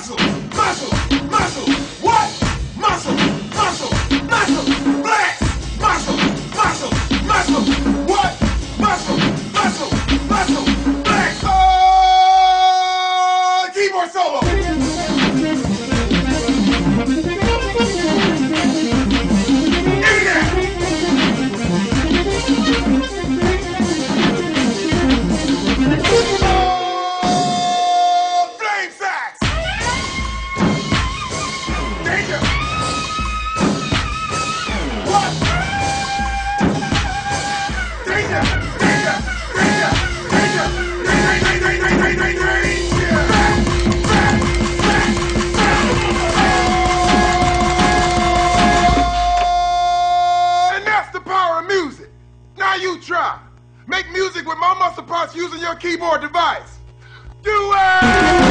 muscle, muscle, muscle. What? Muscle, muscle, muscle. Flex, muscle, muscle, muscle. What? Muscle, muscle, muscle. Flex. Keyboard solo. Now you try. Make music with my muscle parts using your keyboard device. Do it!